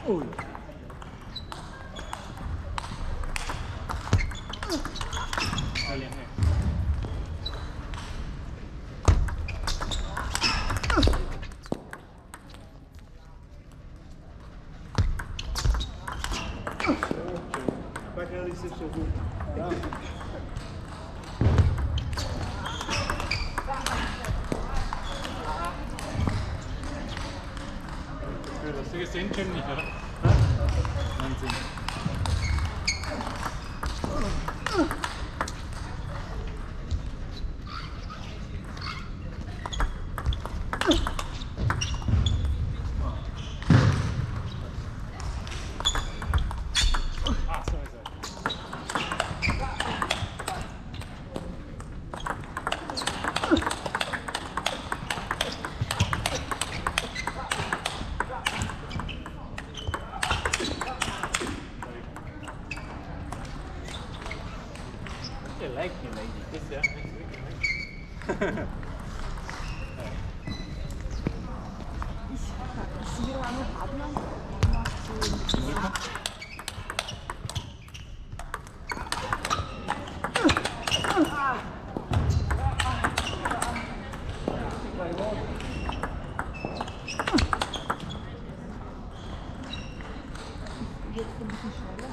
Ui. Bacana de ser seguro. Hast du gesehen, Jim, nicht, oder? Wahnsinn. Ah, so ist er. You like me, lady. This, yeah, next week, right? Wie lange hat man noch zu jetzt ein bisschen schneller?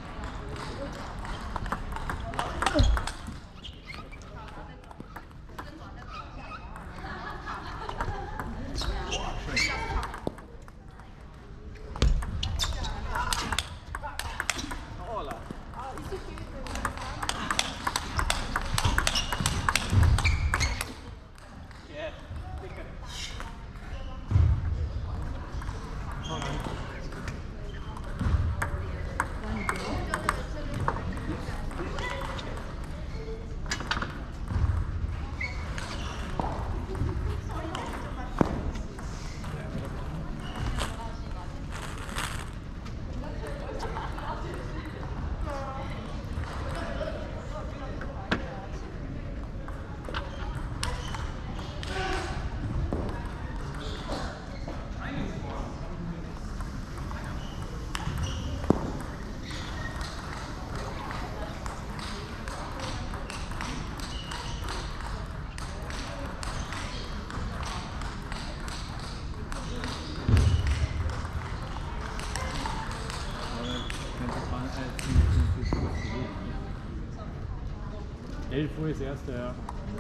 Uhr ist erste, ja.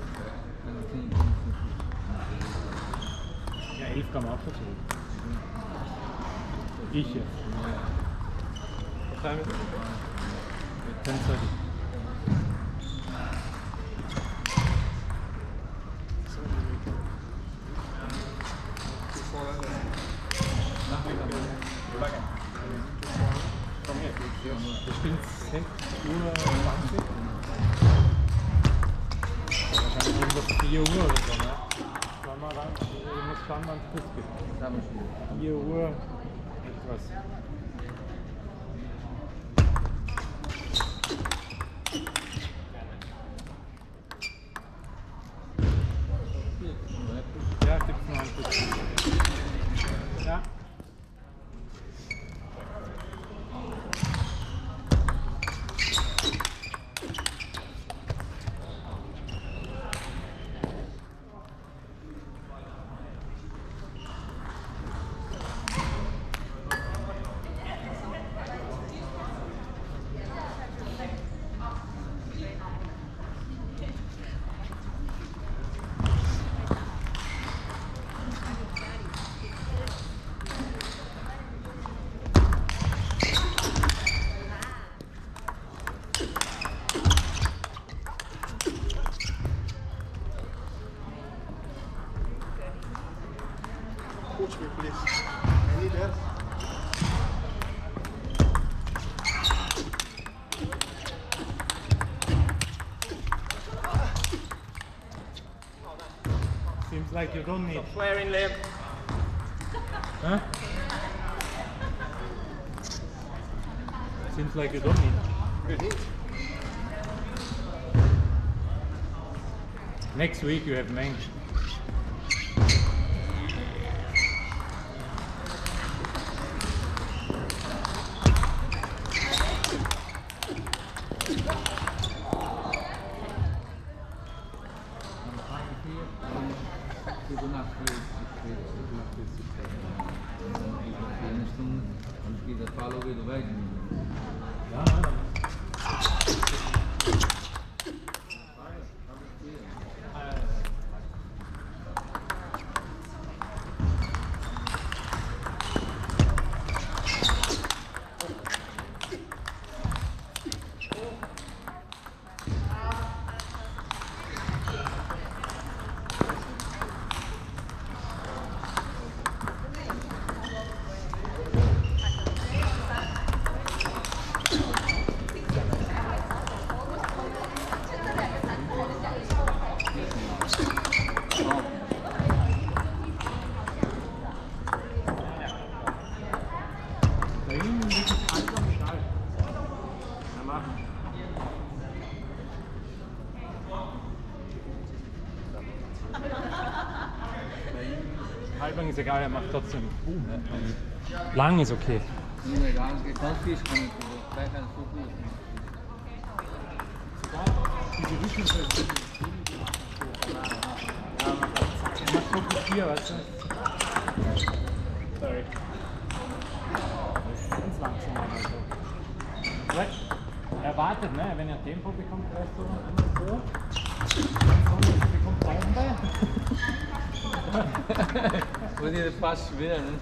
Ja, 11 kam auch dazu. Ich jetzt. Was haben wir? Mit 10:30. Komm her. Wir spielen 6:20 Uhr. Wahrscheinlich irgendwas 4 Uhr oder so, ne? Schauen wir ran, ich muss schauen, wann es Fuß gibt. 4 Uhr etwas. Ja, gibt's noch ein bisschen. Ja. Coach me, please. I need help. Seems like you don't need. Stop swearing, Liam. Huh? Seems like you don't need. You need. Next week you have Mensch. über Nacht eine Stunde, dann geht der Fahrer wieder weg. Ja, nein, nein. Da hinten liegt es einfach mit alt. Ja, machen. Halblang ist egal, er macht trotzdem Boom. Ne? Lang ist okay. Nur egal, kannst du kann ich gleich so gut. Diese Rückenfeste, er macht so gut hier, weißt du? Sorry. Ganz langsam also. Vielleicht er wartet, ne? Wenn er Tempo bekommt, vielleicht so immer so. Er bekommt Bombe. Wird dir fast schwer, ne?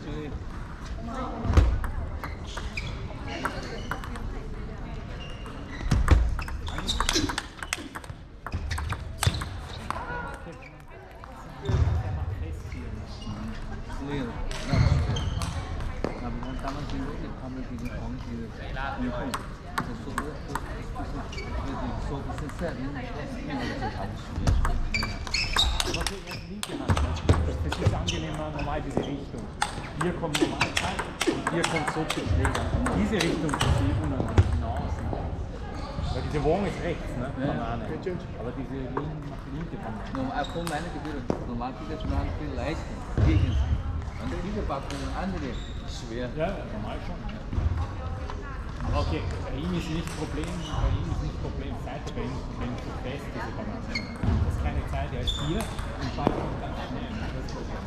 Aber für erst linke Hand, ne? Das ist angenehmer, normal diese Richtung. Hier kommt Normalzeit und hier kommt so zu Schläger. Diese Richtung ist die unangenehm nach außen. Weil diese Wong ist rechts, ne? Banane. Aber diese linke Banane. Von meiner Gebühr, normal geht das schon viel leichter. Gegen und diese Backen andere schwer. Ja, normal schon. Ja. Aber okay, bei ihm ist nicht Problem, Seite bei ihm ist zu fest, diese Banane. Das ist keine Zeit, er ist hier und Ball kommt ganz schnell. Das ist das Problem.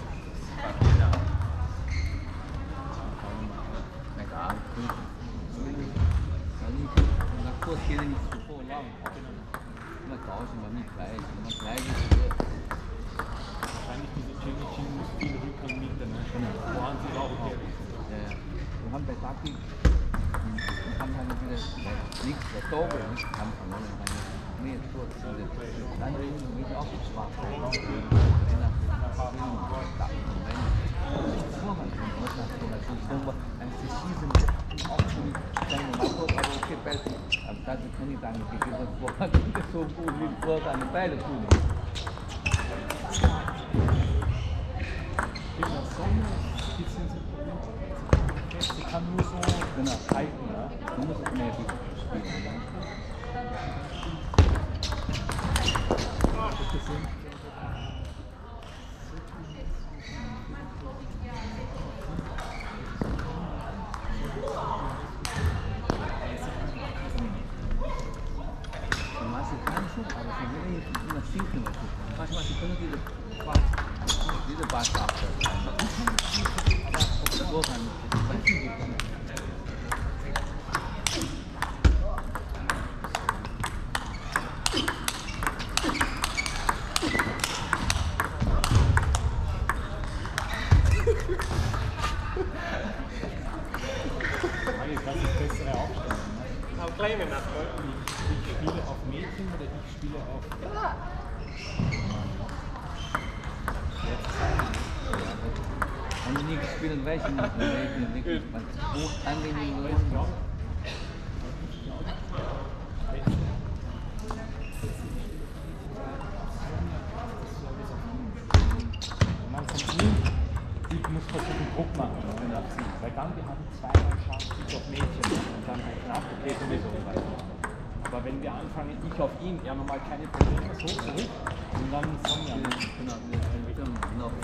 Egal. Nach Kurs geht er nicht so voll lang. Immer tauschen, aber nicht gleich. Wenn man gleich ist, Wahrscheinlich diese Chin muss viel Rückhand Mitte, ne? Vorhand ist auch okay. wir haben bei Taki, wir haben halt wieder nichts, der Tauber, nicht haben verloren, dann mehr tot. Dann reden wir auch schwach. Also kann ich sagen, ich gebe das Wort nicht so gut wie vor seine Beine tun. Sie kann nur so halten, ne? Du musst es mehr spielen. Mas ich kann schon, aber ich will nicht immer sinken. Manchmal können diese Bart abstellen. Aber ob das so kann, weiß ich nicht. Das ist bessere Aufstellung. Ne? I'll claim it now. Ich spiele auf Mädchen oder ich spiele auf. Wenn du nicht spielen weißt, dann weißt du nicht, wo angenehm ist. Und dann von ihm, ich muss versuchen Druck machen, wenn er zieht. Weil dann wir haben zweimal Chance auf Mädchen und dann ein knapp, okay, sowieso weiter. Aber wenn wir anfangen, ich auf ihn, ja normal keine Probleme, so zurück und dann Sonja. Genau,